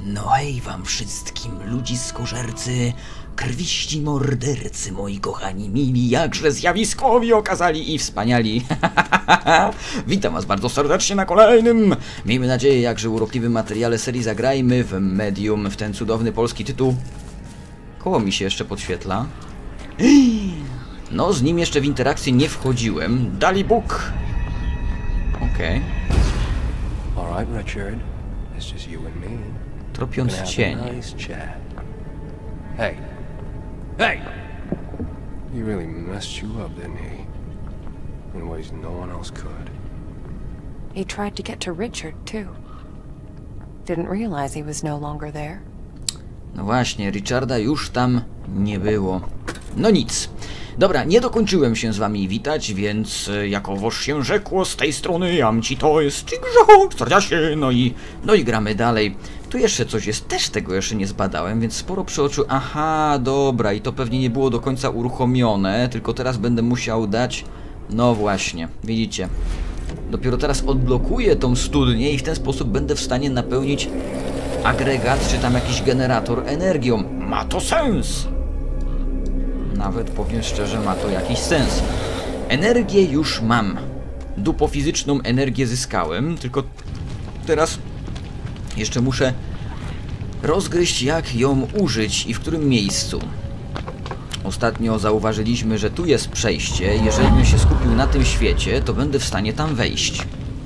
No hej wam wszystkim, ludziskożercy, krwiści mordercy, moi kochani, mili, jakże zjawiskowi okazali i wspaniali. Witam was bardzo serdecznie na kolejnym, miejmy nadzieję, jakże urokliwym materiale serii Zagrajmy w Medium, w ten cudowny polski tytuł. Koło mi się jeszcze podświetla. No, z nim jeszcze w interakcję nie wchodziłem. Dali Bóg. Okej. Alright, Richard. It's just you and me. Tropiąc cień. Nice chat. Hey. Hey! He really messed you up, didn't he? In ways no one else could. He tried to get to Richard, too. Didn't realize he was no longer there. No właśnie, Richarda już tam nie było. No nic. Dobra, nie dokończyłem się z wami witać, więc jakowoż się rzekło, z tej strony Jamci to jest Grzecho 40, no i gramy dalej. Tu jeszcze coś jest, też tego jeszcze nie zbadałem, więc sporo przeoczył. Aha, dobra, i to pewnie nie było do końca uruchomione, tylko teraz będę musiał dać... No właśnie, widzicie. Dopiero teraz odblokuję tą studnię i w ten sposób będę w stanie napełnić agregat, czy tam jakiś generator energią. Ma to sens! Nawet powiem szczerze, ma to jakiś sens. Energię już mam. Dupofizyczną energię zyskałem, tylko teraz jeszcze muszę rozgryźć, jak ją użyć i w którym miejscu. Ostatnio zauważyliśmy, że tu jest przejście. Jeżeli bym się skupił na tym świecie, to będę w stanie tam wejść.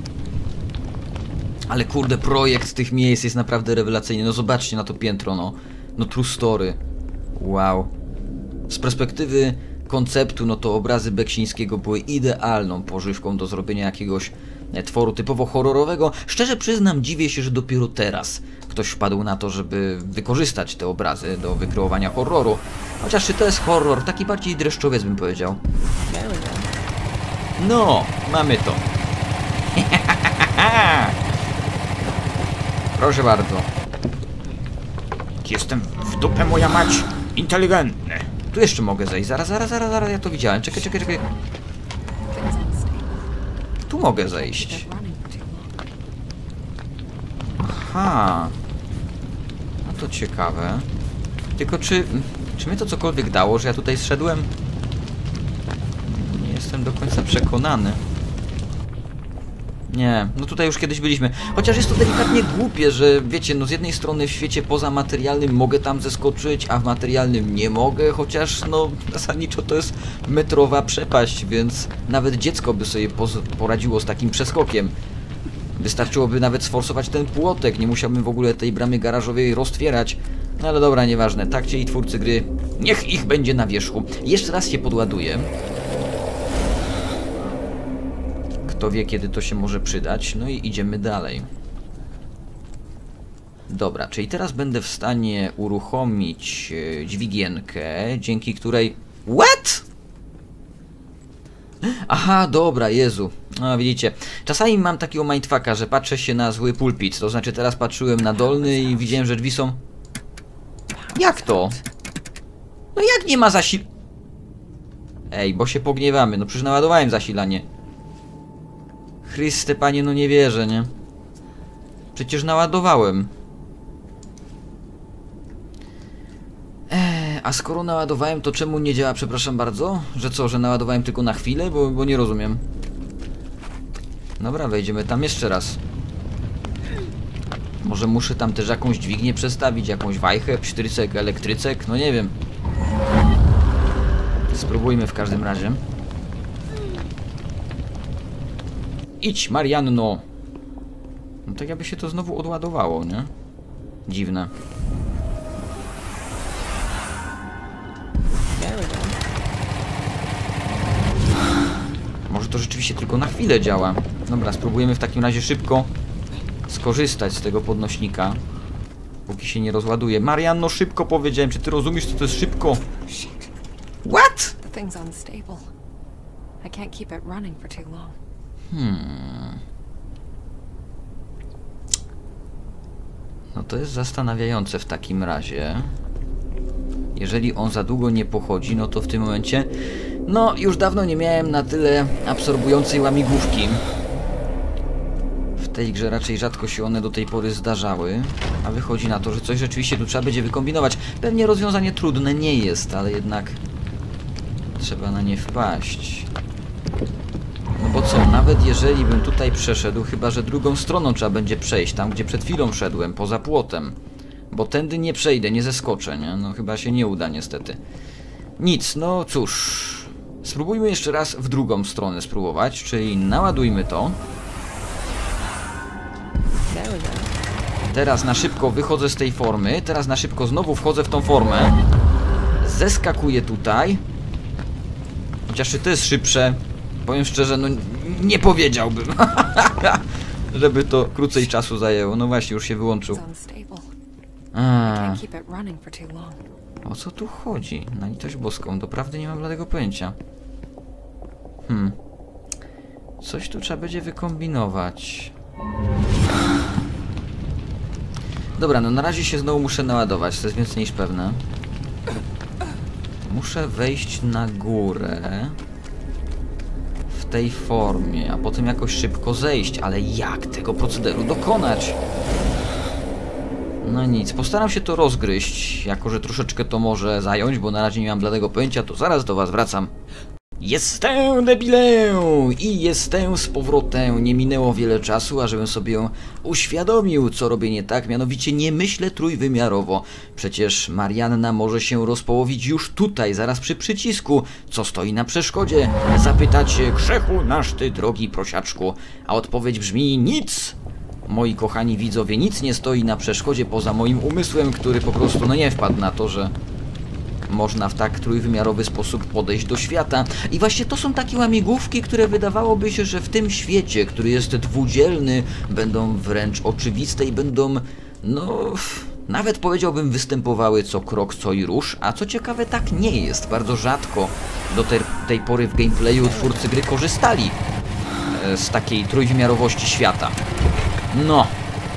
Ale kurde, projekt tych miejsc jest naprawdę rewelacyjny. No zobaczcie na to piętro, no. No true story. Wow. Z perspektywy konceptu, no to obrazy Beksińskiego były idealną pożywką do zrobienia jakiegoś tworu typowo horrorowego. Szczerze przyznam, dziwię się, że dopiero teraz ktoś wpadł na to, żeby wykorzystać te obrazy do wykreowania horroru. Chociaż czy to jest horror? Taki bardziej dreszczowiec bym powiedział. No, mamy to. Proszę bardzo. Jestem w dupę, moja mać, inteligentny. Tu jeszcze mogę zejść. Zaraz, ja to widziałem. Czekaj. Tu mogę zejść. Aha. No to ciekawe. Tylko czy mnie to cokolwiek dało, że ja tutaj zszedłem? Nie jestem do końca przekonany. Nie, no tutaj już kiedyś byliśmy. Chociaż jest to delikatnie głupie, że wiecie, no z jednej strony w świecie pozamaterialnym mogę tam zeskoczyć, a w materialnym nie mogę, chociaż no zasadniczo to jest metrowa przepaść, więc nawet dziecko by sobie poradziło z takim przeskokiem. Wystarczyłoby nawet sforsować ten płotek, nie musiałbym w ogóle tej bramy garażowej roztwierać. No ale dobra, nieważne, tak chcieli twórcy gry, niech ich będzie na wierzchu. Jeszcze raz się podładuję. Kto wie, kiedy to się może przydać. No i idziemy dalej. Dobra, czyli teraz będę w stanie uruchomić dźwigienkę, dzięki której... What? Aha, dobra, Jezu. No widzicie, czasami mam takiego mindfucka, że patrzę się na zły pulpit. To znaczy teraz patrzyłem na dolny i widziałem, że drzwi są... Jak to? No jak nie ma Ej, bo się pogniewamy. No przecież naładowałem zasilanie. Chryste, panie, no nie wierzę, nie? Przecież naładowałem. A skoro naładowałem, to czemu nie działa, przepraszam bardzo? Że co, że naładowałem tylko na chwilę? Bo nie rozumiem. Dobra, wejdziemy tam jeszcze raz. Może muszę tam też jakąś dźwignię przestawić, jakąś wajchę, psztrycek, elektrycek, no nie wiem. Spróbujmy w każdym razie. Idź, Marianno! No tak jakby się to znowu odładowało, nie? Dziwne. Może to rzeczywiście tylko na chwilę działa. Dobra, spróbujemy w takim razie szybko skorzystać z tego podnośnika, póki się nie rozładuje. Marianno, szybko powiedziałem. Czy ty rozumiesz, co to jest szybko? What? The thing's unstable. I can't keep it running for too long. No to jest zastanawiające w takim razie. Jeżeli on za długo nie pochodzi, no to w tym momencie... No, już dawno nie miałem na tyle absorbującej łamigłówki. W tej grze raczej rzadko się one do tej pory zdarzały, a wychodzi na to, że coś rzeczywiście tu trzeba będzie wykombinować. Pewnie rozwiązanie trudne nie jest, ale jednak trzeba na nie wpaść. No bo co, nawet jeżeli bym tutaj przeszedł, chyba że drugą stroną trzeba będzie przejść, tam gdzie przed chwilą szedłem, poza płotem. Bo tędy nie przejdę, nie zeskoczę, nie? No chyba się nie uda niestety. Nic, no cóż. Spróbujmy jeszcze raz w drugą stronę spróbować, czyli naładujmy to. Teraz na szybko wychodzę z tej formy, teraz na szybko znowu wchodzę w tą formę. Zeskakuję tutaj. Chociaż czy to jest szybsze? Powiem szczerze, no nie powiedziałbym. Żeby to krócej czasu zajęło. No właśnie, już się wyłączył. O co tu chodzi? Na litość boską, doprawdy nie mam bladego pojęcia. Coś tu trzeba będzie wykombinować. Dobra, no na razie się znowu muszę naładować, to jest więcej niż pewne. Muszę wejść na górę w tej formie, a potem jakoś szybko zejść, ale jak tego procederu dokonać? No nic, postaram się to rozgryźć, jako że troszeczkę to może zająć, bo na razie nie mam bladego pojęcia, to zaraz do was wracam. Jestem debilę i jestem z powrotem. Nie minęło wiele czasu, ażebym sobie uświadomił, co robię nie tak, mianowicie nie myślę trójwymiarowo. Przecież Marianna może się rozpołowić już tutaj, zaraz przy przycisku. Co stoi na przeszkodzie? Zapytacie, grzechu nasz ty, drogi prosiaczku. A odpowiedź brzmi nic. Moi kochani widzowie, nic nie stoi na przeszkodzie poza moim umysłem, który po prostu no nie wpadł na to, że można w tak trójwymiarowy sposób podejść do świata. I właśnie to są takie łamigłówki, które wydawałoby się, że w tym świecie, który jest dwudzielny, będą wręcz oczywiste i będą, no, nawet powiedziałbym, występowały co krok, co i rusz, a co ciekawe tak nie jest. Bardzo rzadko do tej pory w gameplayu twórcy gry korzystali z takiej trójwymiarowości świata. No.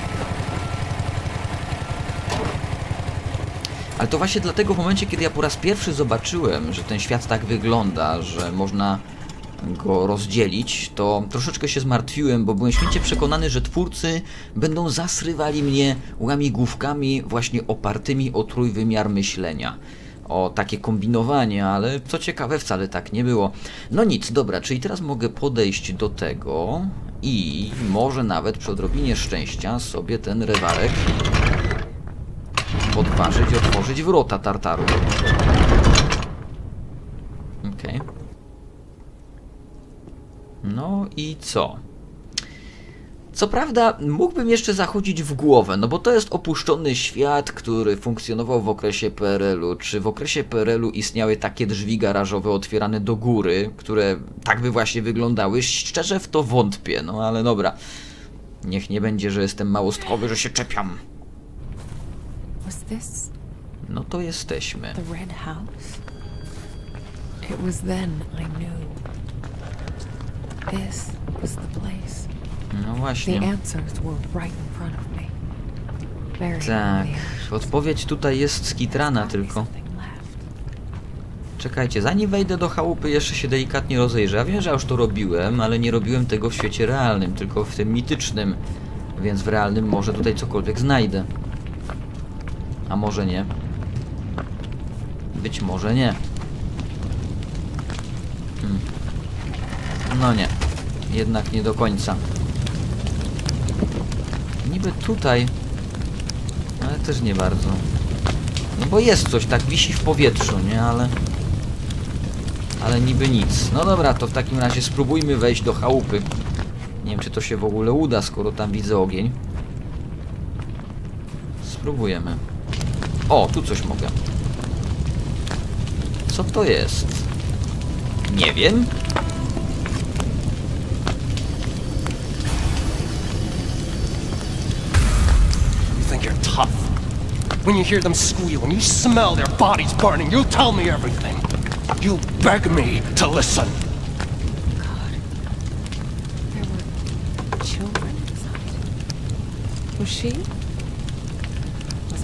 Ale to właśnie dlatego w momencie, kiedy ja po raz pierwszy zobaczyłem, że ten świat tak wygląda, że można go rozdzielić, to troszeczkę się zmartwiłem, bo byłem święcie przekonany, że twórcy będą zasrywali mnie łamigłówkami właśnie opartymi o trójwymiar myślenia. O takie kombinowanie, ale co ciekawe wcale tak nie było. No nic, dobra, czyli teraz mogę podejść do tego i może nawet przy odrobinie szczęścia sobie ten rewarek podważyć i otworzyć wrota Tartaru. Okej. No i co? Co prawda mógłbym jeszcze zachodzić w głowę, no bo to jest opuszczony świat, który funkcjonował w okresie PRL-u. Czy w okresie PRL-u istniały takie drzwi garażowe otwierane do góry, które tak by właśnie wyglądały? Szczerze w to wątpię, no ale dobra. Niech nie będzie, że jestem małostkowy, że się czepiam. No to jesteśmy. The Red House. It was then I knew. This was the place. No właśnie. The answers were right in front of me. Very Tak, clear. odpowiedź tutaj jest skitrana tylko. Czekajcie, zanim wejdę do chałupy, jeszcze się delikatnie rozejrzę. Ja wiem, że już to robiłem, ale nie robiłem tego w świecie realnym, tylko w tym mitycznym. Więc w realnym może tutaj cokolwiek znajdę. A może nie. Być może nie. No nie. Jednak nie do końca. Niby tutaj, ale też nie bardzo. No bo jest coś, tak wisi w powietrzu, nie? Ale niby nic. No dobra, to w takim razie spróbujmy wejść do chałupy. Nie wiem, czy to się w ogóle uda, skoro tam widzę ogień. Spróbujemy. O, tu coś mogę. Co to jest? Nie wiem. Think you're tough. When you hear them squeal, when you smell their bodies burning, you tell me everything. You beg me to listen. God. There were children inside. Was she? Was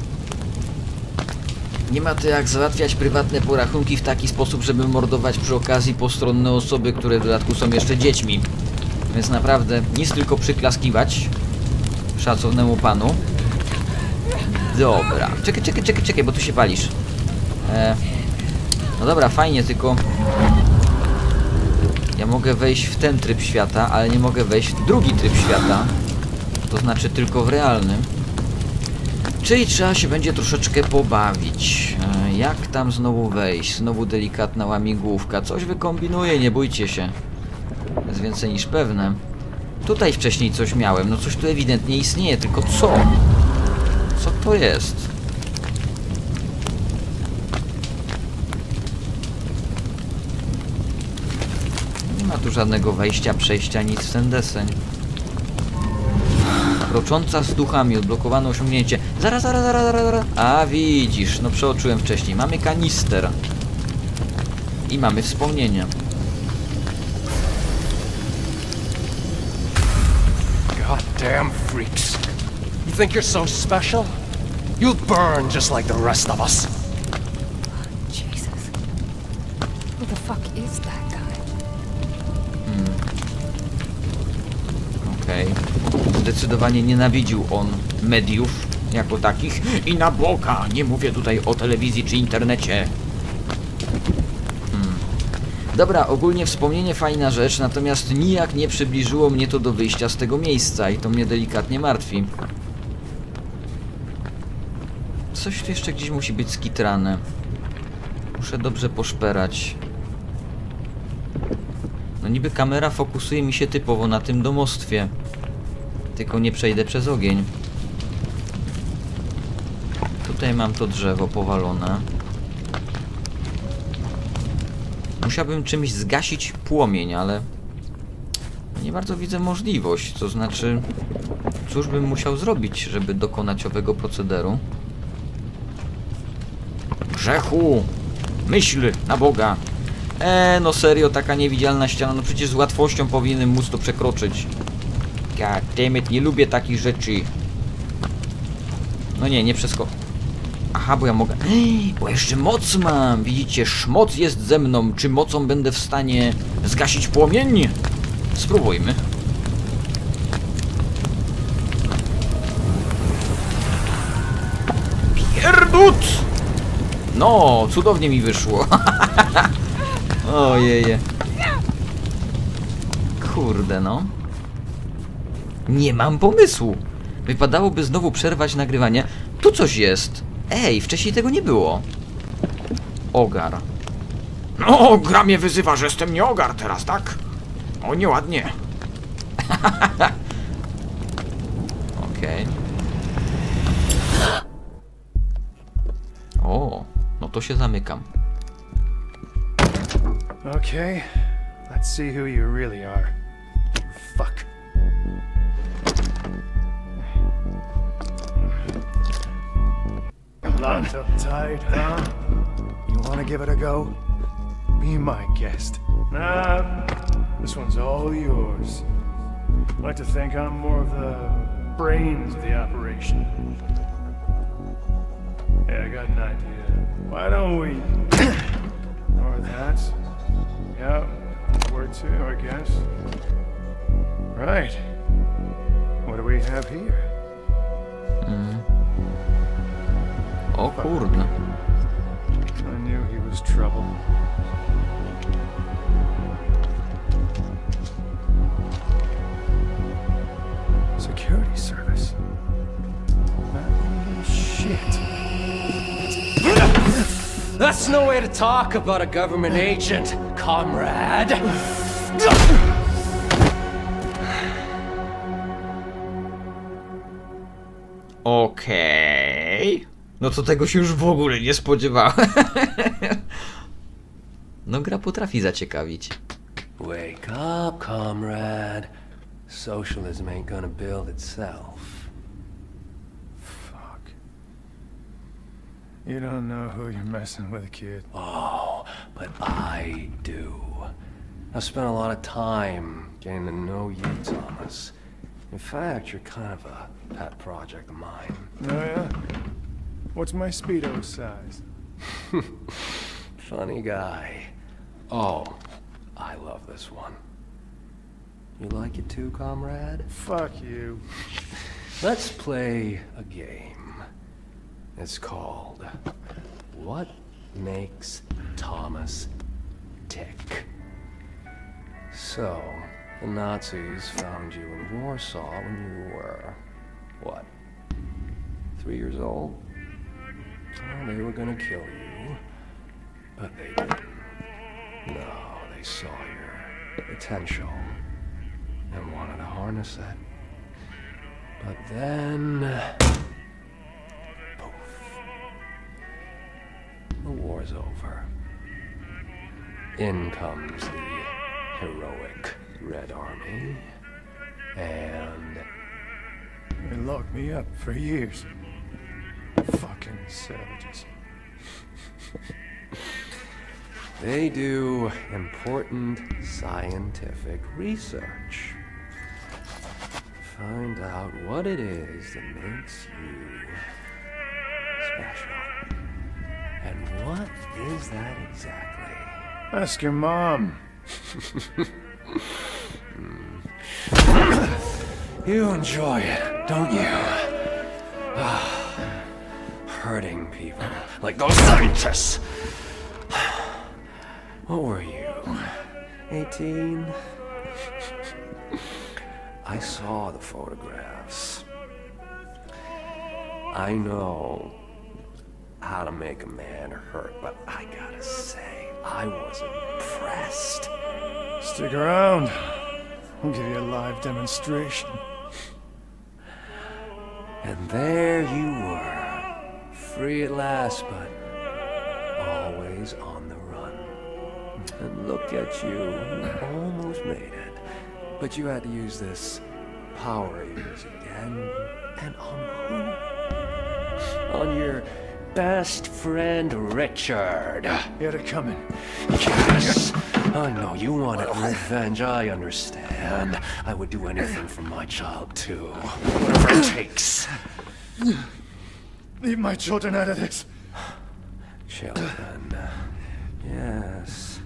I? Nie ma to jak załatwiać prywatne porachunki w taki sposób, żeby mordować przy okazji postronne osoby, które w dodatku są jeszcze dziećmi. Więc naprawdę nic tylko przyklaskiwać szacownemu panu. Dobra. Czekaj, bo tu się palisz. No dobra, fajnie, tylko ja mogę wejść w ten tryb świata, ale nie mogę wejść w drugi tryb świata. To znaczy tylko w realnym. Czyli trzeba się będzie troszeczkę pobawić. Jak tam znowu wejść? Znowu delikatna łamigłówka. Coś wykombinuję, nie bójcie się. Jest więcej niż pewne. Tutaj wcześniej coś miałem. No coś tu ewidentnie istnieje, tylko co? Co to jest? Nie ma tu żadnego wejścia, przejścia, nic w ten deseń. Krocząca z duchami, odblokowane osiągnięcie. Zaraz. A widzisz, no przeoczyłem wcześniej. Mamy kanister. I mamy wspomnienia. Goddamn freaks. You think you're so special? You'll burn just like the rest of us. Jesus. Who the fuck is that guy? Okej. Zdecydowanie nienawidził on mediów jako takich. I na Boga! Nie mówię tutaj o telewizji czy internecie. Dobra, ogólnie wspomnienie fajna rzecz, natomiast nijak nie przybliżyło mnie to do wyjścia z tego miejsca i to mnie delikatnie martwi. Coś tu jeszcze gdzieś musi być skitrane. Muszę dobrze poszperać. No niby kamera fokusuje mi się typowo na tym domostwie. Tylko nie przejdę przez ogień. Tutaj mam to drzewo powalone. Musiałbym czymś zgasić płomień, ale nie bardzo widzę możliwość. To znaczy, cóż bym musiał zrobić, żeby dokonać owego procederu? Grzechu! Myśl na Boga! No serio, taka niewidzialna ściana, no przecież z łatwością powinienem móc to przekroczyć. Goddammit, nie lubię takich rzeczy. No nie Aha, bo ja mogę... bo jeszcze moc mam! Widzicie, szmoc jest ze mną. Czy mocą będę w stanie zgasić płomień? Spróbujmy. Pierdut! No, cudownie mi wyszło. Ojeje. Kurde, no. Nie mam pomysłu. Wypadałoby znowu przerwać nagrywanie. Tu coś jest. Ej, wcześniej tego nie było. Ogar. No, gra mnie wyzywa, że jestem nie ogar teraz, tak? O, nieładnie. Okej. O, no to się zamykam. Okay, let's see who you really are. You fuck. Locked up tight, huh? You wanna give it a go? Be my guest. Nah, this one's all yours. I like to think I'm more of the brains of the operation. Yeah, I got an idea. Why don't we... or that. Yeah, where to, I guess. Right. What do we have here? O kurde. I knew he was trouble. Security service. Oh, shit. That's no way to talk about a government agent, comrade. Okej. No to tego się już w ogóle nie spodziewałem. No gra potrafi zaciekawić. Wake up, comrade. Socialism ain't gonna build itself. Fuck. You don't know who you're messing with, kid. Oh, but I do. I've spent a lot of time getting to know you, Thomas. In fact, you're kind of a pet project of mine. Oh, yeah? What's my Speedo size? Funny guy. Oh, I love this one. You like it too, comrade? Fuck you. Let's play a game. It's called What Makes Thomas Tick? So, the Nazis found you in Warsaw when you were, what, 3 years old? Oh, they were gonna kill you, but they didn't. No, they saw your potential and wanted to harness it. But then, poof, the war's over. In comes the heroic Red Army, and They locked me up for years. Fucking savages. they do important scientific research. Find out what it is that makes you special. And what is that exactly? Ask your mom. You enjoy it, don't you? Hurting people like those scientists. What were you? 18? I saw the photographs. I know how to make a man hurt, but I gotta say, I was impressed. Stick around. I'll give you a live demonstration. And there you were, free at last, but always on the run. And look at you, you almost made it. But you had to use this power of yours again. And on who? On your best friend, Richard. You had it coming. Yes. I know you wanted revenge, I understand. I would do anything for my child, too. Whatever it takes. Leave my children out of this. Children. Yes.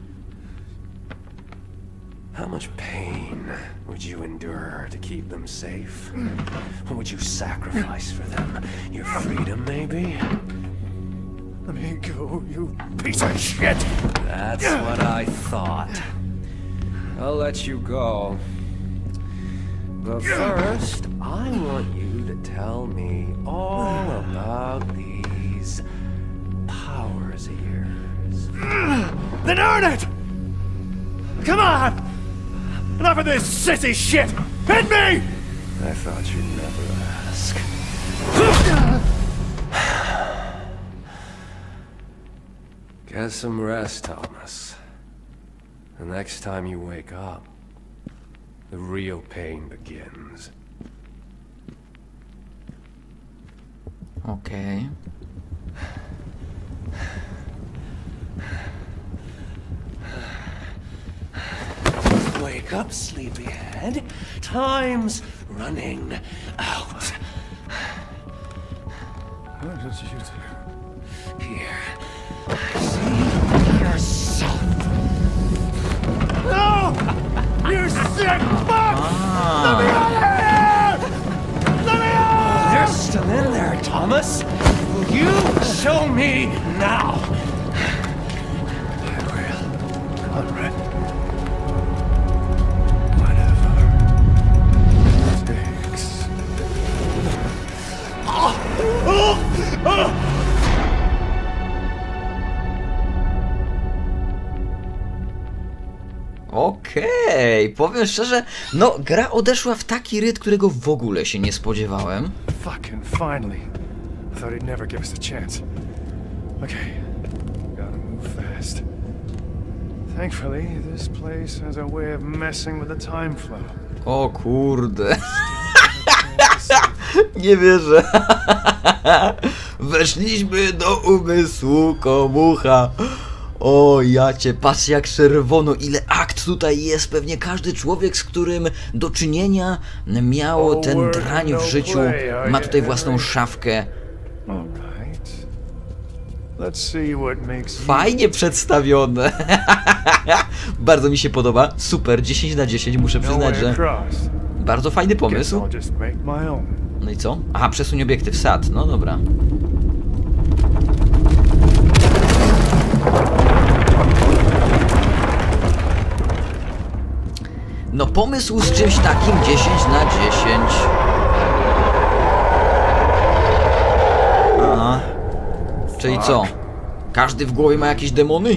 How much pain would you endure to keep them safe? What would you sacrifice for them? Your freedom, maybe? Let me go, you piece of shit! That's what I thought. I'll let you go. But first, I want you to tell me all about these powers of yours. Then earn it! Come on! Enough of this sissy shit! Hit me! I thought you'd never ask. Get some rest, Thomas. The next time you wake up, the real pain begins. Okej. Wake up, sleepyhead. Time's running out. What did you do? Here. See yourself. No! You sick fuck! Let me out of here! Let me out! They're still in there, Thomas. Will you show me now? I will. Conrad. Whatever it takes. Okej, powiem szczerze, no gra odeszła w taki rytm, którego w ogóle się nie spodziewałem. Fucking finally. I thought he'd never give us a chance. Okay. Gotta move fast. Thankfully, this place has a way of messing with the time flow. O kurde. Nie wierzę. Weszliśmy do umysłu komucha. O jacie, patrz jak czerwono, ile akt tutaj jest. Pewnie każdy człowiek, z którym do czynienia miał ten drań w życiu, ma tutaj własną szafkę. Alright. Let's see what makes Fajnie przedstawione. Bardzo mi się podoba. Super, 10 na 10, muszę No przyznać, way że across. bardzo fajny Guess pomysł. I'll just make my own. No i co? Aha, przesuń obiektyw, sad. No dobra. No pomysł z czymś takim 10 na 10. Aha. Czyli co? Każdy w głowie ma jakieś demony?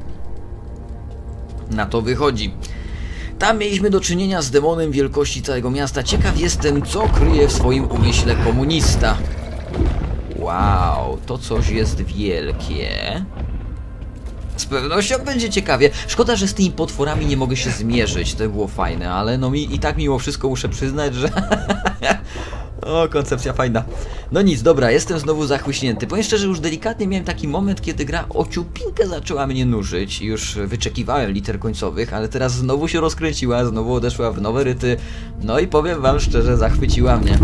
Na to wychodzi. Tam mieliśmy do czynienia z demonem wielkości całego miasta. Ciekaw jestem, co kryje w swoim umyśle komunista. Wow, to coś jest wielkie. Z pewnością będzie ciekawie. Szkoda, że z tymi potworami nie mogę się zmierzyć. To było fajne, ale no i tak mimo wszystko muszę przyznać, że... O, koncepcja fajna. No nic, dobra, jestem znowu zachłyśnięty. Powiem szczerze, już delikatnie miałem taki moment, kiedy gra o ciupinkę zaczęła mnie nużyć. Już wyczekiwałem liter końcowych, ale teraz znowu się rozkręciła, znowu odeszła w nowe ryty. No i powiem wam szczerze, zachwyciła mnie.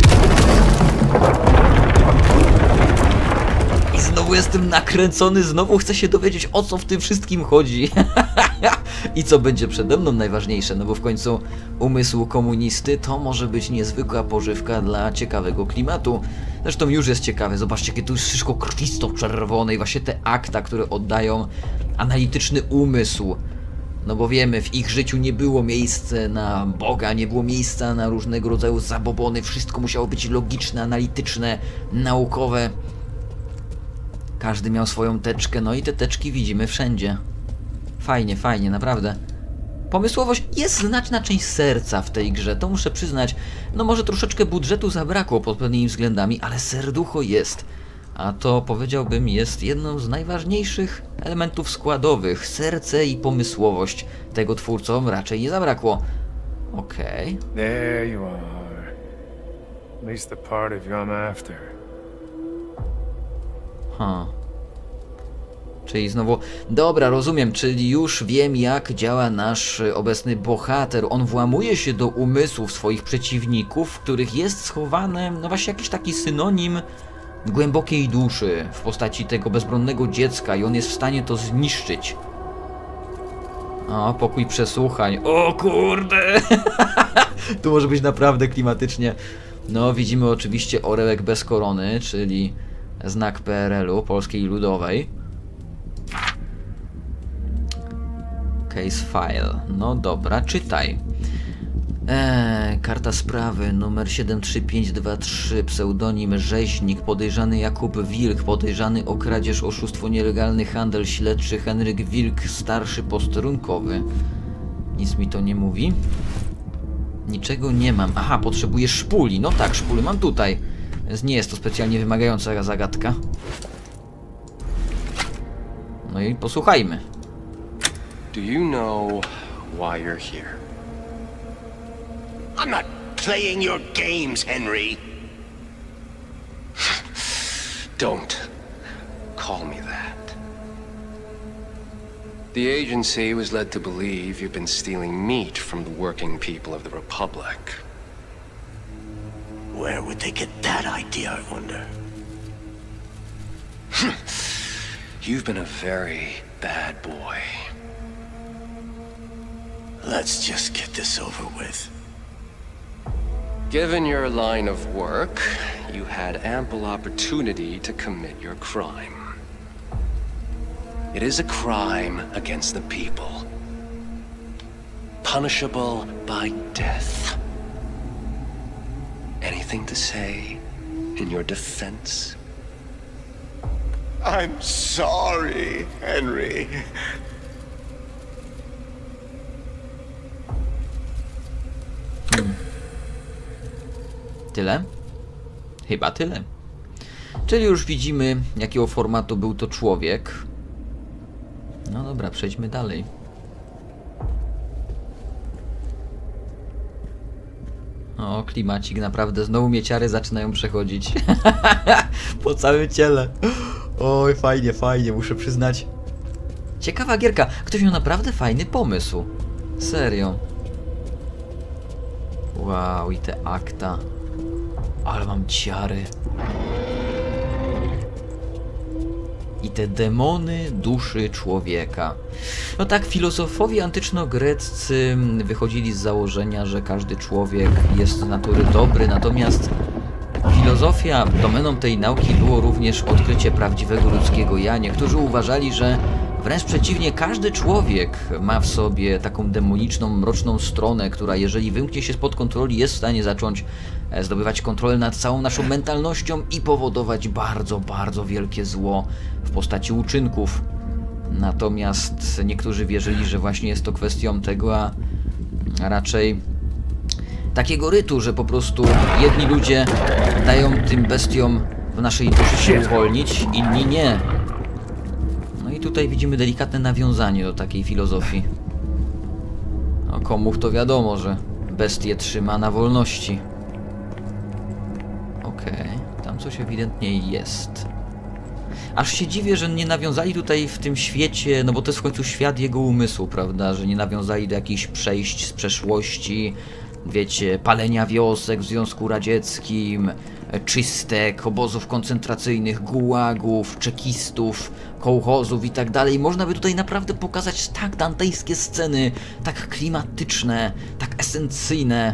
I znowu jestem nakręcony, znowu chcę się dowiedzieć, o co w tym wszystkim chodzi. I co będzie przede mną najważniejsze, no bo w końcu umysł komunisty to może być niezwykła pożywka dla ciekawego klimatu. Zresztą już jest ciekawe, zobaczcie, jakie tu jest wszystko krwisto-czerwone i właśnie te akta, które oddają analityczny umysł. No bo wiemy, w ich życiu nie było miejsca na Boga, nie było miejsca na różnego rodzaju zabobony, wszystko musiało być logiczne, analityczne, naukowe. Każdy miał swoją teczkę, no i te teczki widzimy wszędzie. Fajnie, fajnie, naprawdę. Pomysłowość jest znaczna część serca w tej grze, to muszę przyznać. No może troszeczkę budżetu zabrakło pod pewnymi względami, ale serducho jest. A to, powiedziałbym, jest jedną z najważniejszych elementów składowych. Serce i pomysłowość. Tego twórcom raczej nie zabrakło. Okej. There you are. At least the part of you I'm after. Czyli znowu... Dobra, rozumiem, czyli już wiem, jak działa nasz obecny bohater. On włamuje się do umysłów swoich przeciwników, w których jest schowany, no właśnie jakiś taki synonim głębokiej duszy w postaci tego bezbronnego dziecka i on jest w stanie to zniszczyć. O, pokój przesłuchań. O kurde! Tu może być naprawdę klimatycznie. No, widzimy oczywiście orzełek bez korony, czyli znak PRL-u, Polskiej Ludowej. Case file. No dobra, czytaj. Karta sprawy numer 73523, pseudonim Rzeźnik, podejrzany Jakub Wilk, podejrzany o kradzież, oszustwo, nielegalny handel, śledczy Henryk Wilk, starszy posterunkowy. Nic mi to nie mówi. Niczego nie mam. Aha, potrzebuję szpuli. No tak, szpuli mam tutaj. Więc nie jest to specjalnie wymagająca zagadka. No i posłuchajmy. Do you know why you're here? I'm not playing your games, Henry. Don't call me that. The agency was led to believe you've been stealing meat from the working people of the Republic. Where would they get that idea, I wonder? You've been a very bad boy. Let's just get this over with. Given your line of work, you had ample opportunity to commit your crime. It is a crime against the people, punishable by death. Anything to say in your defense? I'm sorry, Henry. Tyle? Chyba tyle. Czyli już widzimy, jakiego formatu był to człowiek. No dobra, przejdźmy dalej. O, klimacik, naprawdę znowu mnie ciary zaczynają przechodzić. Po całym ciele. Oj, fajnie, fajnie, muszę przyznać. Ciekawa gierka. Ktoś miał naprawdę fajny pomysł. Serio. Wow, i te akta. Ale mam ciary. i te demony duszy człowieka. No tak, filozofowie antyczno-greccy wychodzili z założenia, że każdy człowiek jest z natury dobry, natomiast filozofia, domeną tej nauki było również odkrycie prawdziwego ludzkiego ja. Niektórzy uważali, że wręcz przeciwnie, każdy człowiek ma w sobie taką demoniczną, mroczną stronę, która jeżeli wymknie się spod kontroli, jest w stanie zacząć zdobywać kontrolę nad całą naszą mentalnością i powodować bardzo, bardzo wielkie zło w postaci uczynków. Natomiast niektórzy wierzyli, że właśnie jest to kwestią tego, a raczej takiego rytu, że po prostu jedni ludzie dają tym bestiom w naszej duszy się uwolnić, inni nie. No i tutaj widzimy delikatne nawiązanie do takiej filozofii. No komuch to wiadomo, że bestie trzyma na wolności. Okej, tam coś ewidentnie jest. Aż się dziwię, że nie nawiązali tutaj w tym świecie, no bo to jest w końcu świat jego umysłu, prawda? Że nie nawiązali do jakichś przejść z przeszłości, wiecie, palenia wiosek w Związku Radzieckim, czystek, obozów koncentracyjnych, gułagów, czekistów, kołchozów i tak dalej. Można by tutaj naprawdę pokazać tak dantejskie sceny, tak klimatyczne, tak esencyjne.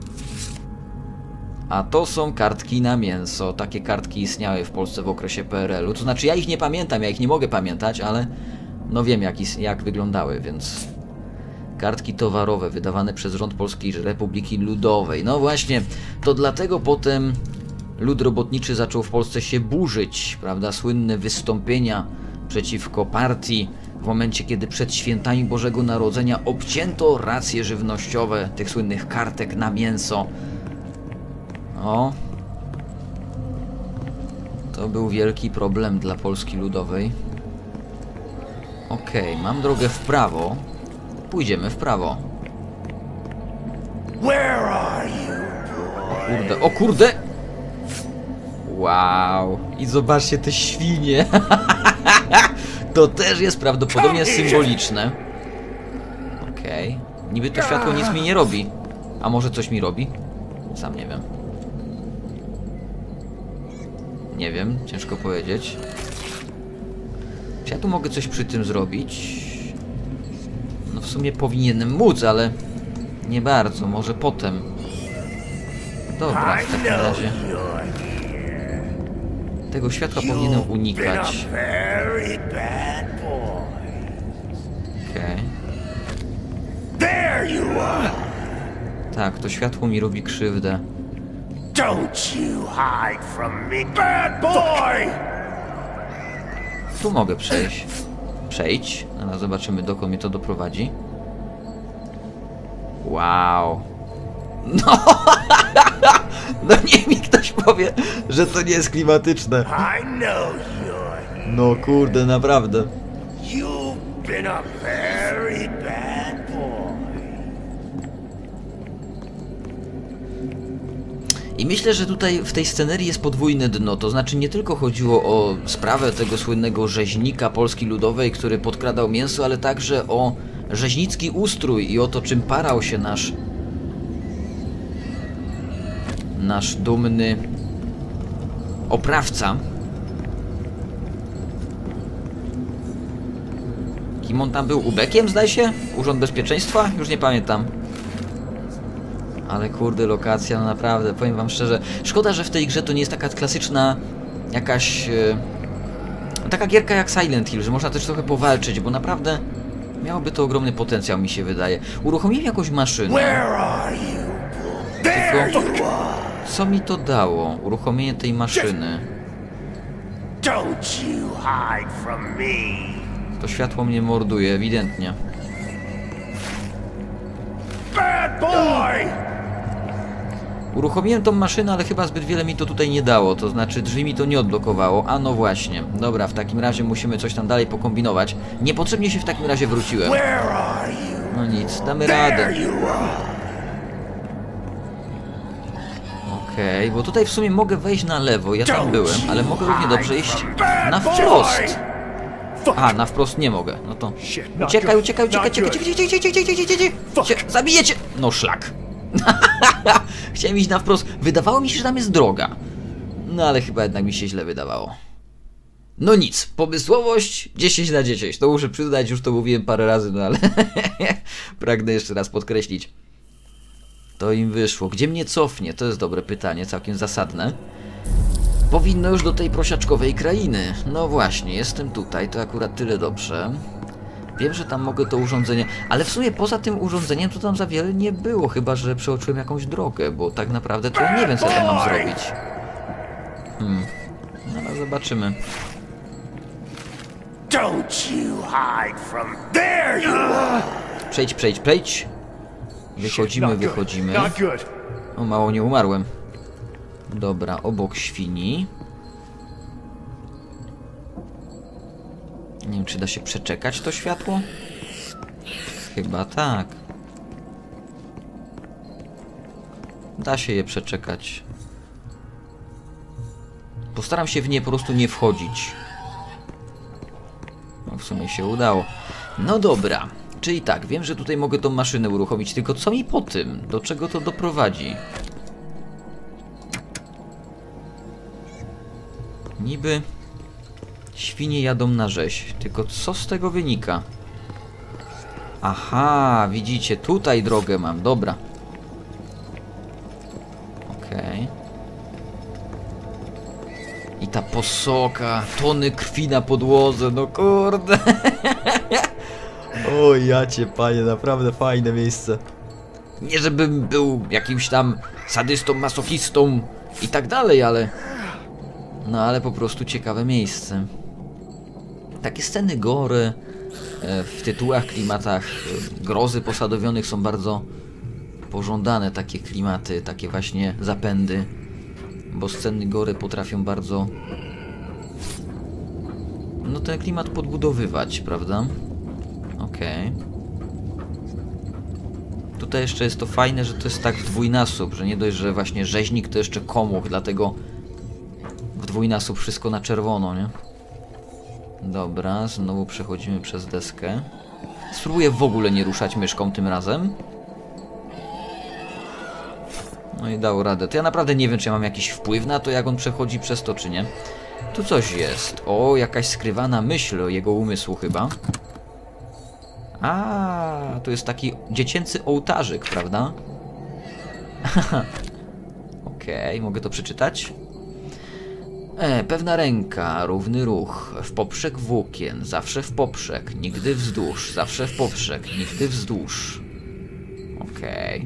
A to są kartki na mięso. Takie kartki istniały w Polsce w okresie PRL-u. To znaczy ja ich nie pamiętam, ja ich nie mogę pamiętać, ale no wiem jak wyglądały, więc... Kartki towarowe wydawane przez rząd Polskiej Republiki Ludowej. No właśnie, to dlatego potem lud robotniczy zaczął w Polsce się burzyć, prawda? Słynne wystąpienia przeciwko partii w momencie, kiedy przed świętami Bożego Narodzenia obcięto racje żywnościowe tych słynnych kartek na mięso. O, to był wielki problem dla Polski Ludowej. Okej, mam drogę w prawo. Pójdziemy w prawo. Kurde, o kurde! Wow! I zobaczcie te świnie! To też jest prawdopodobnie symboliczne. Okej. Niby to światło nic mi nie robi. A może coś mi robi? Sam nie wiem. Nie wiem, ciężko powiedzieć. Czy ja tu mogę coś przy tym zrobić? No w sumie powinienem móc, ale nie bardzo, może potem. Dobra, w takim razie tego światła powinienem unikać. Okej. Tak, to światło mi robi krzywdę. Tu mogę przejść. Przejdź. Zaraz zobaczymy, dokąd mnie to doprowadzi. Wow. No, no niech mi ktoś powie, że to nie jest klimatyczne. No kurde, naprawdę. I myślę, że tutaj w tej scenerii jest podwójne dno, to znaczy nie tylko chodziło o sprawę tego słynnego rzeźnika Polski Ludowej, który podkradał mięso, ale także o rzeźnicki ustrój i o to, czym parał się nasz dumny oprawca. Kim on tam był? Ubekiem, zdaje się? Urząd Bezpieczeństwa? Już nie pamiętam. Ale kurde, lokacja, no naprawdę, powiem wam szczerze, szkoda, że w tej grze to nie jest taka klasyczna jakaś taka gierka jak Silent Hill, że można też trochę powalczyć, bo naprawdę miałoby to ogromny potencjał, mi się wydaje. Uruchomiłem jakąś maszynę. Tylko co mi to dało? Uruchomienie tej maszyny. To światło mnie morduje, ewidentnie. Uruchomiłem tą maszynę, ale chyba zbyt wiele mi to tutaj nie dało, to znaczy drzwi mi to nie odblokowało. A no właśnie, dobra, w takim razie musimy coś tam dalej pokombinować. Niepotrzebnie się w takim razie wróciłem. No nic, damy radę. Okej, bo tutaj w sumie mogę wejść na lewo, ja tam byłem, ale mogę równie dobrze iść na wprost. A, na wprost nie mogę, no to... Uciekaj, uciekaj, uciekaj, zabiję cię! No szlak. Chciałem iść na wprost. Wydawało mi się, że tam jest droga. No ale chyba jednak mi się źle wydawało. No nic, pomysłowość 10 na 10. To muszę przyznać, już to mówiłem parę razy, no ale pragnę jeszcze raz podkreślić. To im wyszło. Gdzie mnie cofnie? To jest dobre pytanie, całkiem zasadne. Powinno już do tej prosiaczkowej krainy. No właśnie, jestem tutaj, to akurat tyle dobrze. Wiem, że tam mogę to urządzenie, ale w sumie poza tym urządzeniem to tam za wiele nie było, chyba że przeoczyłem jakąś drogę, bo tak naprawdę to nie wiem, co ja tam mam zrobić. No ale zobaczymy. Don't you hide from there, you are! Przejdź. Wychodzimy. Not good. O, mało nie umarłem. Dobra, obok świni. Nie wiem, czy da się przeczekać to światło? Chyba tak. Da się je przeczekać. Postaram się w nie po prostu nie wchodzić. No, w sumie się udało. No dobra. Czyli tak, wiem, że tutaj mogę tą maszynę uruchomić, tylko co mi po tym? Do czego to doprowadzi? Niby świnie jadą na rzeź, tylko co z tego wynika? Aha, widzicie, tutaj drogę mam, dobra. Okej. I ta posoka, tony krwi na podłodze, no kurde. O ja cię panie, naprawdę fajne miejsce. Nie żebym był jakimś tam sadystą, masochistą i tak dalej, ale... No ale po prostu ciekawe miejsce. Takie sceny gory w tytułach, klimatach grozy posadowionych są bardzo pożądane. Takie klimaty, takie właśnie zapędy. Bo sceny gory potrafią bardzo... no ten klimat podbudowywać, prawda? Okej. Tutaj jeszcze jest to fajne, że to jest tak w dwójnasób, że nie dość, że właśnie rzeźnik to jeszcze komuch, dlatego w dwójnasób wszystko na czerwono, nie? Dobra, znowu przechodzimy przez deskę. Spróbuję w ogóle nie ruszać myszką tym razem. No i dał radę. To ja naprawdę nie wiem, czy ja mam jakiś wpływ na to, jak on przechodzi przez to, czy nie. Tu coś jest. O, jakaś skrywana myśl jego umysłu chyba. A, to jest taki dziecięcy ołtarzyk, prawda? Okej, mogę to przeczytać? Pewna ręka, równy ruch, w poprzek włókien, zawsze w poprzek, nigdy wzdłuż, zawsze w poprzek, nigdy wzdłuż. Okej.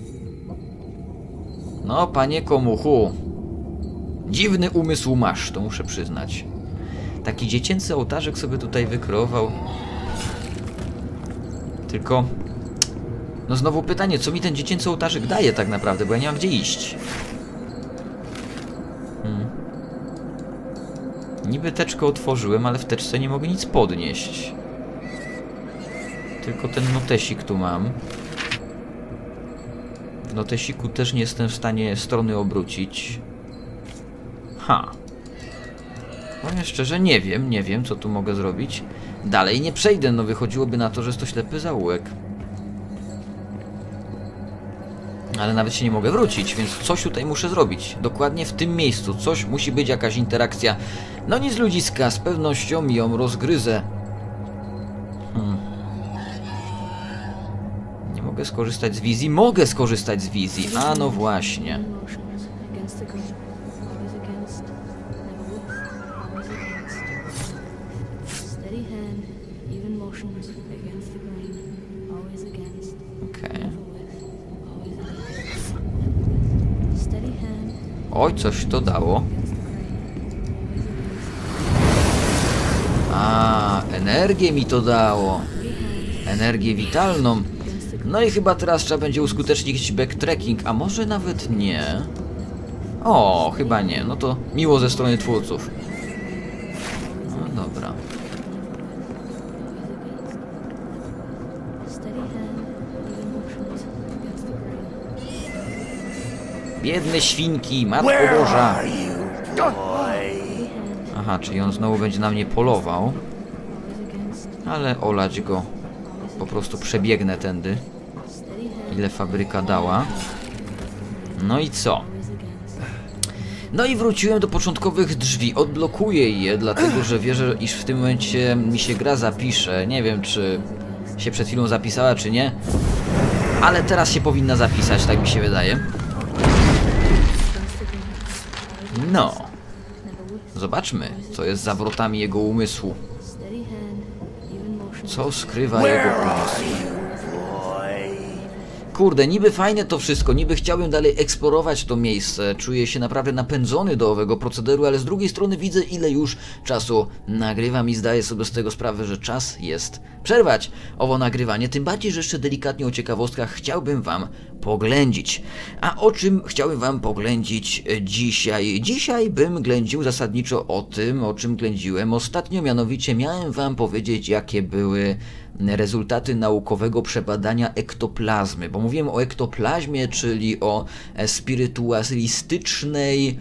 No, panie komuchu. Dziwny umysł masz, to muszę przyznać. Taki dziecięcy ołtarzyk sobie tutaj wykreował. Tylko... no znowu pytanie, co mi ten dziecięcy ołtarzyk daje tak naprawdę, bo ja nie mam gdzie iść. Niby teczkę otworzyłem, ale w teczce nie mogę nic podnieść. Tylko ten notesik tu mam. W notesiku też nie jestem w stanie strony obrócić. Powiem szczerze, nie wiem, co tu mogę zrobić. Dalej nie przejdę, no wychodziłoby na to, że jest to ślepy zaułek. Ale nawet się nie mogę wrócić, więc coś tutaj muszę zrobić. Dokładnie w tym miejscu. Coś musi być, jakaś interakcja. No nic ludziska, z pewnością ją rozgryzę. Nie mogę skorzystać z wizji? Mogę skorzystać z wizji. A no właśnie. Okej. Oj, coś to dało. A, energię mi to dało. Energię witalną. No i chyba teraz trzeba będzie uskutecznić backtracking, a może nawet nie. O, chyba nie. No to miło ze strony twórców. No dobra. Biedne świnki, Matko Boża. Aha, czyli on znowu będzie na mnie polował. Ale olać go. Po prostu przebiegnę tędy. Ile fabryka dała. No i co? No i wróciłem do początkowych drzwi. Odblokuję je, dlatego że wierzę, iż w tym momencie mi się gra zapisze. Nie wiem, czy się przed chwilą zapisała, czy nie. Ale teraz się powinna zapisać, tak mi się wydaje. No. Zobaczmy, co jest za wrotami jego umysłu. Co skrywa jego umysł. Kurde, niby fajne to wszystko, niby chciałbym dalej eksplorować to miejsce, czuję się naprawdę napędzony do owego procederu, ale z drugiej strony widzę, ile już czasu nagrywam i zdaję sobie z tego sprawę, że czas jest przerwać owo nagrywanie, tym bardziej, że jeszcze delikatnie o ciekawostkach chciałbym wam poględzić. A o czym chciałbym wam poględzić dzisiaj? Dzisiaj bym ględził zasadniczo o tym, o czym ględziłem ostatnio, mianowicie miałem wam powiedzieć, jakie były rezultaty naukowego przebadania ektoplazmy, bo mówiłem o ektoplazmie, czyli o spirytualistycznej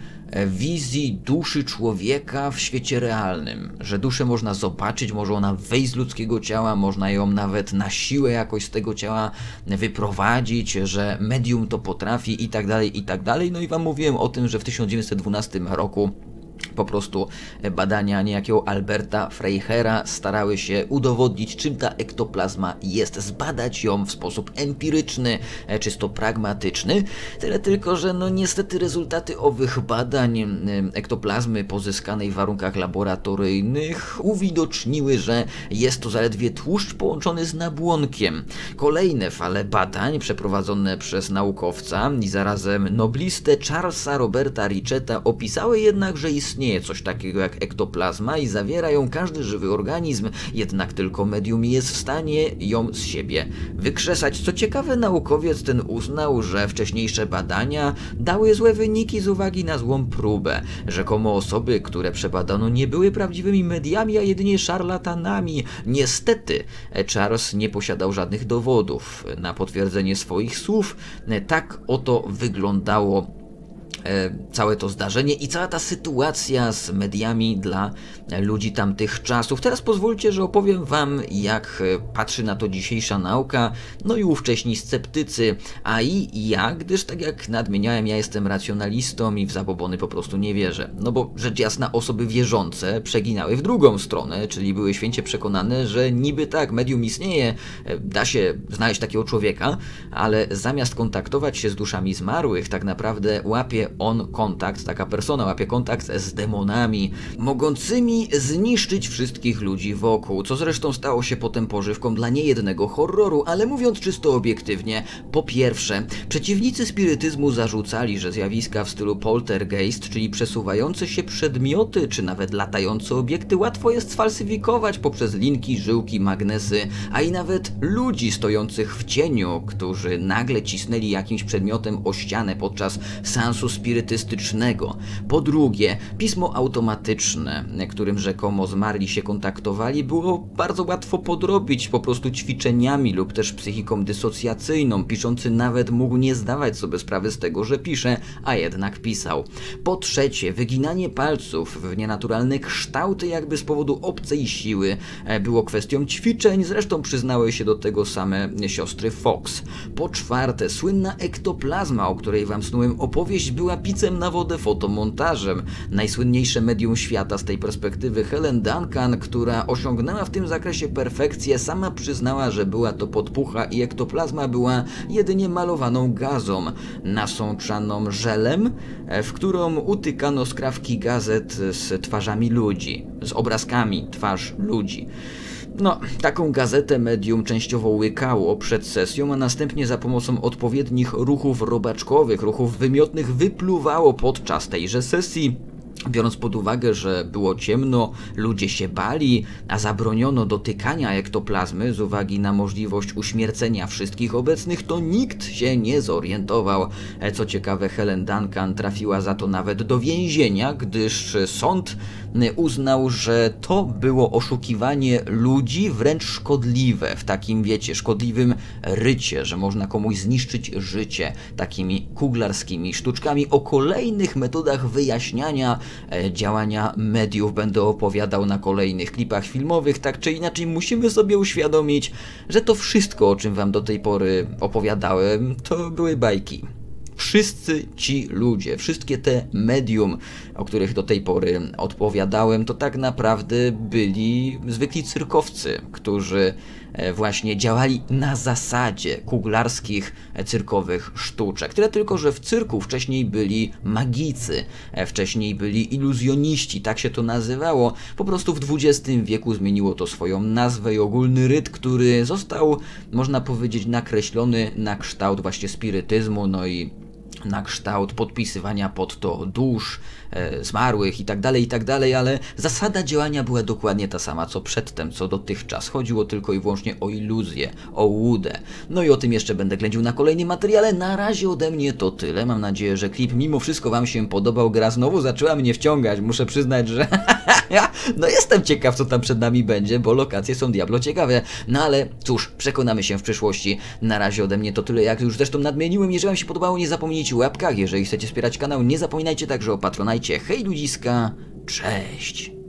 wizji duszy człowieka w świecie realnym, że duszę można zobaczyć, może ona wejść z ludzkiego ciała, można ją nawet na siłę jakoś z tego ciała wyprowadzić, że medium to potrafi i tak dalej, i tak dalej. No i wam mówiłem o tym, że w 1912 roku po prostu badania niejakiego Alberta Freiherra starały się udowodnić, czym ta ektoplazma jest, zbadać ją w sposób empiryczny, czysto pragmatyczny. Tyle tylko, że no niestety rezultaty owych badań ektoplazmy pozyskanej w warunkach laboratoryjnych uwidoczniły, że jest to zaledwie tłuszcz połączony z nabłonkiem. Kolejne fale badań przeprowadzone przez naukowca i zarazem noblistę Charlesa Roberta Richeta opisały jednak, że istnieje coś takiego jak ektoplazma i zawiera ją każdy żywy organizm, jednak tylko medium jest w stanie ją z siebie wykrzesać. Co ciekawe, naukowiec ten uznał, że wcześniejsze badania dały złe wyniki z uwagi na złą próbę. Rzekomo osoby, które przebadano, nie były prawdziwymi mediami, a jedynie szarlatanami. Niestety Charles nie posiadał żadnych dowodów na potwierdzenie swoich słów. Tak oto wyglądało całe to zdarzenie i cała ta sytuacja z mediami dla ludzi tamtych czasów. Teraz pozwólcie, że opowiem wam, jak patrzy na to dzisiejsza nauka, no i ówcześni sceptycy, a i ja, gdyż tak jak nadmieniałem, ja jestem racjonalistą i w zabobony po prostu nie wierzę. No bo rzecz jasna, osoby wierzące przeginały w drugą stronę, czyli były święcie przekonane, że niby tak, medium istnieje, da się znaleźć takiego człowieka, ale zamiast kontaktować się z duszami zmarłych, tak naprawdę łapie on kontakt, taka persona łapie kontakt z demonami, mogącymi zniszczyć wszystkich ludzi wokół, co zresztą stało się potem pożywką dla niejednego horroru, ale mówiąc czysto obiektywnie, po pierwsze, przeciwnicy spirytyzmu zarzucali, że zjawiska w stylu poltergeist, czyli przesuwające się przedmioty, czy nawet latające obiekty łatwo jest sfalsyfikować poprzez linki, żyłki, magnesy, a i nawet ludzi stojących w cieniu, którzy nagle cisnęli jakimś przedmiotem o ścianę podczas seansu spirytystycznego. Po drugie, pismo automatyczne, którym rzekomo zmarli się kontaktowali, było bardzo łatwo podrobić po prostu ćwiczeniami lub też psychiką dysocjacyjną. Piszący nawet mógł nie zdawać sobie sprawy z tego, że pisze, a jednak pisał. Po trzecie, wyginanie palców w nienaturalne kształty jakby z powodu obcej siły było kwestią ćwiczeń, zresztą przyznały się do tego same siostry Fox. Po czwarte, słynna ektoplazma, o której wam snułem opowieść, była picem na wodę fotomontażem. Najsłynniejsze medium świata z tej perspektywy, Helen Duncan, która osiągnęła w tym zakresie perfekcję, sama przyznała, że była to podpucha i ektoplazma była jedynie malowaną gazą, nasączaną żelem, w którą utykano skrawki gazet z twarzami ludzi, z obrazkami twarz ludzi. No, taką gazetę medium częściowo łykało przed sesją, a następnie za pomocą odpowiednich ruchów robaczkowych, ruchów wymiotnych wypluwało podczas tejże sesji. Biorąc pod uwagę, że było ciemno, ludzie się bali, a zabroniono dotykania ektoplazmy z uwagi na możliwość uśmiercenia wszystkich obecnych, to nikt się nie zorientował. Co ciekawe, Helen Duncan trafiła za to nawet do więzienia, gdyż sąd uznał, że to było oszukiwanie ludzi wręcz szkodliwe, w takim, wiecie, szkodliwym rycie, że można komuś zniszczyć życie takimi kuglarskimi sztuczkami. O kolejnych metodach wyjaśniania działania mediów będę opowiadał na kolejnych klipach filmowych. Tak czy inaczej musimy sobie uświadomić, że to wszystko, o czym wam do tej pory opowiadałem, to były bajki. wszyscy ci ludzie, wszystkie te medium, o których do tej pory odpowiadałem, to tak naprawdę byli zwykli cyrkowcy, którzy właśnie działali na zasadzie kuglarskich cyrkowych sztuczek. Tyle tylko, że w cyrku wcześniej byli magicy, wcześniej byli iluzjoniści, tak się to nazywało. Po prostu w XX wieku zmieniło to swoją nazwę i ogólny ryt, który został, można powiedzieć, nakreślony na kształt właśnie spirytyzmu, no i na kształt podpisywania pod to dusz zmarłych i tak dalej, ale zasada działania była dokładnie ta sama co przedtem, co dotychczas. Chodziło tylko i wyłącznie o iluzję, o łudę. No i o tym jeszcze będę ględził na kolejnym materiale. Na razie ode mnie to tyle. Mam nadzieję, że klip mimo wszystko wam się podobał. Gra znowu zaczęła mnie wciągać. Muszę przyznać, że no jestem ciekaw, co tam przed nami będzie, bo lokacje są diablo ciekawe. No ale cóż, przekonamy się w przyszłości. Na razie ode mnie to tyle, jak już zresztą nadmieniłem. Jeżeli wam się podobało, nie zapomnijcie o łapkach. Jeżeli chcecie wspierać kanał, nie zapominajcie także o Patronajcie. Hej ludziska, cześć!